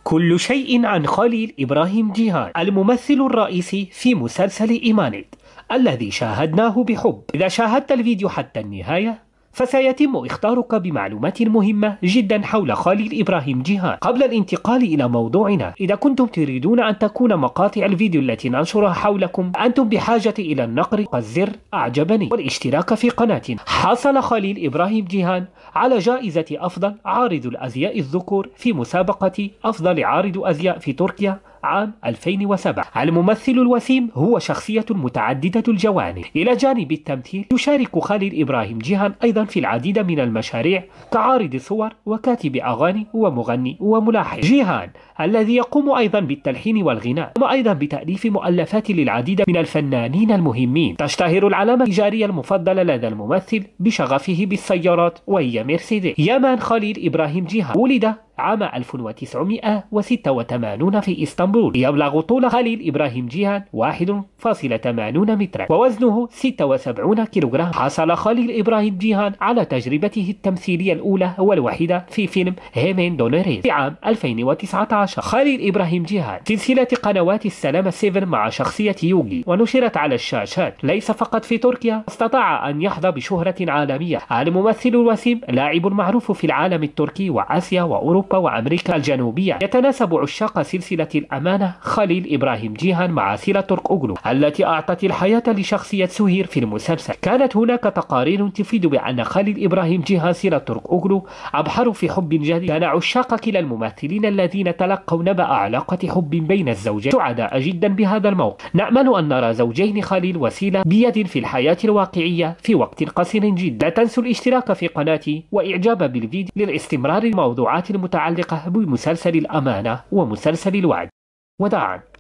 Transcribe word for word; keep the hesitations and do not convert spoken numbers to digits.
كل شيء عن خليل إبراهيم جيهان، الممثل الرئيسي في مسلسل إيمانيت الذي شاهدناه بحب. إذا شاهدت الفيديو حتى النهاية فسيتم إخطارك بمعلومات مهمة جدا حول خليل إبراهيم جيهان. قبل الانتقال إلى موضوعنا، إذا كنتم تريدون أن تكون مقاطع الفيديو التي ننشرها حولكم، أنتم بحاجة إلى النقر والزر أعجبني والاشتراك في قناتنا. حصل خليل إبراهيم جيهان على جائزة أفضل عارض الأزياء الذكور في مسابقة أفضل عارض أزياء في تركيا عام ألفين وسبعة. الممثل الوسيم هو شخصية متعددة الجوانب. إلى جانب التمثيل يشارك خليل إبراهيم جيهان أيضا في العديد من المشاريع كعارض صور وكاتب أغاني ومغني وملاحن. جيهان الذي يقوم أيضا بالتلحين والغناء، وأيضا بتأليف مؤلفات للعديد من الفنانين المهمين. تشتهر العلامة التجارية المفضلة لدى الممثل بشغفه بالسيارات وهي مرسيدس. يمان خليل إبراهيم جيهان ولد عام ألف وتسعمئة وستة وثمانين في إسطنبول. يبلغ طول خليل إبراهيم جيهان واحد فاصلة ثمانين مترا ووزنه ستة وسبعين كيلوغرام. حصل خليل إبراهيم جيهان على تجربته التمثيلية الأولى والوحيدة في فيلم هيمين دونيريز في عام ألفين وتسعة عشر. خليل إبراهيم جيهان سلسلة قنوات السلامة سبعة مع شخصية يوغي، ونشرت على الشاشات ليس فقط في تركيا. استطاع أن يحظى بشهرة عالمية. الممثل الوسيم لاعب معروف في العالم التركي وآسيا وأوروبا وأمريكا الجنوبية. يتناسب عشاق سلسلة الأمانة خليل إبراهيم جيهان مع سيلا ترك أوغلو التي أعطت الحياة لشخصية سهير في المسلسل. كانت هناك تقارير تفيد بأن خليل إبراهيم جيهان سيلا ترك أوغلو أبحروا في حب جديد. كان عشاق كلا الممثلين الذين تلقوا نبأ علاقة حب بين الزوجين سعداء جدا بهذا الموقف. نأمل أن نرى زوجين خليل وسيلا بيد في الحياة الواقعية في وقت قصير جدا. لا تنسوا الاشتراك في قناتي وإعجاب بالفيديو للاستمرار الموضوعات المتعلقة بمسلسل الأمانة ومسلسل الوعد. وداعا.